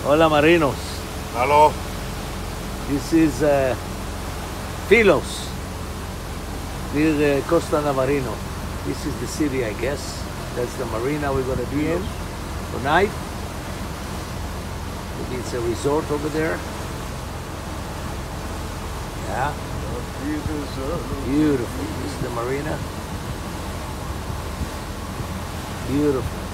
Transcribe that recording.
Hola, Marinos. Hello. This is Philos, near Costa Navarino. This is the city, I guess. That's the marina we're going to be in tonight. Maybe it's a resort over there. Yeah. Beautiful. This is the marina. Beautiful.